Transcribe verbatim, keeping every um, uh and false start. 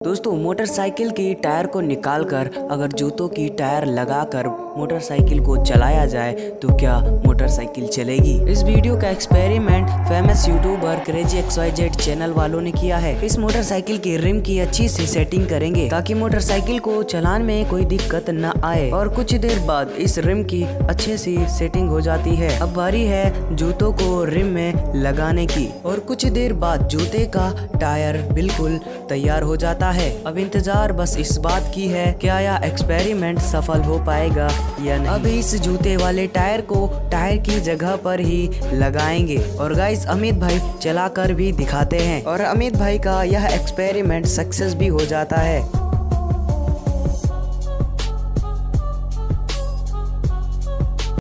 दोस्तों मोटरसाइकिल की टायर को निकालकर अगर जूतों की टायर लगाकर मोटरसाइकिल को चलाया जाए तो क्या मोटरसाइकिल चलेगी। इस वीडियो का experiment famous YouTuber crazy X Y Z channel वालों ने किया है। इस मोटरसाइकिल की रिम की अच्छी सी सेटिंग करेंगे ताकि मोटरसाइकिल को चलाने में कोई दिक्कत न आए। और कुछ देर बाद इस रिम की अच्छे सी सेटिंग हो जाती है। अब बारी है जूतों को रिम में लगाने की और कुछ देर बाद जूते का टायर बिल्कुल तैयार हो जाता है। अब इंतजार बस इस बात की है क्या यह एक्सपेरिमेंट सफल हो पाएगा या नहीं। अब इस जूते वाले टायर को टायर की जगह पर ही लगाएंगे और गाइस अमित भाई चलाकर भी दिखाते हैं और अमित भाई का यह एक्सपेरिमेंट सक्सेस भी हो जाता है।